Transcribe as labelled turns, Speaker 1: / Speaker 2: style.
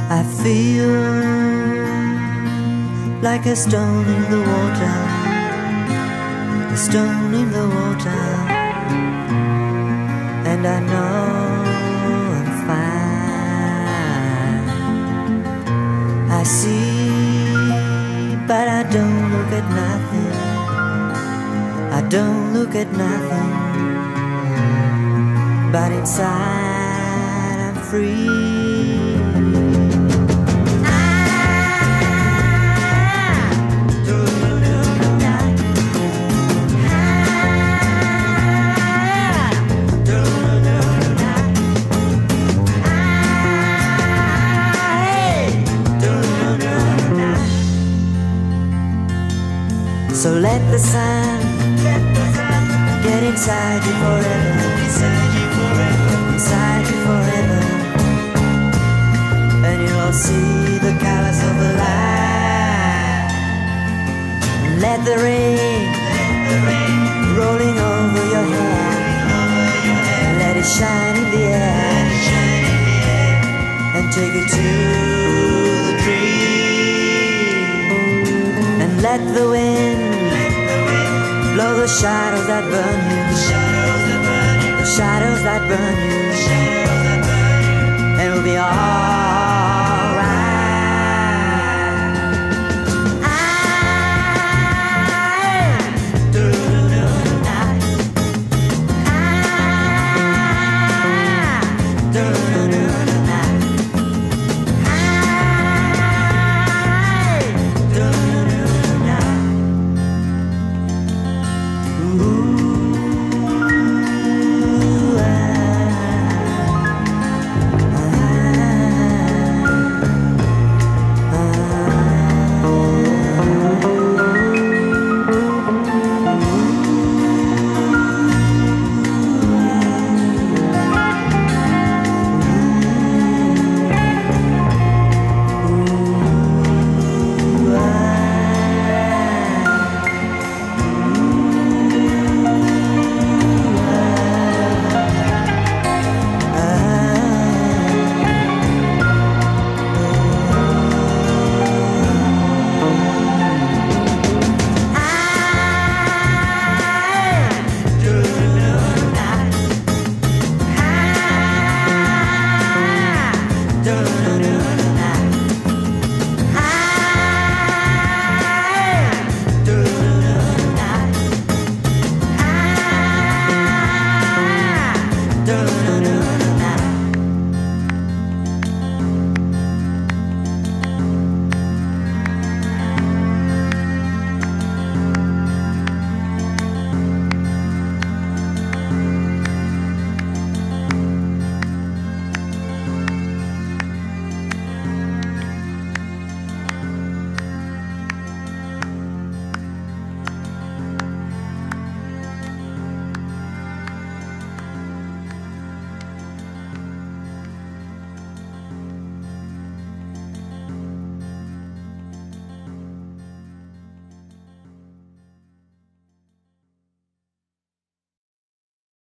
Speaker 1: I feel like a stone in the water, a stone in the water, and I know I'm fine. I see, but I don't look at nothing. I don't look at nothing, but inside I'm free. So let the sun get inside you forever, inside you forever, inside you forever, and you'll see the colors of the light. Let the rain rolling over your hair, let it shine in the air, and take it to the dream, and let the wind blow the shadows that burn you, the shadows that burn you, and we'll be all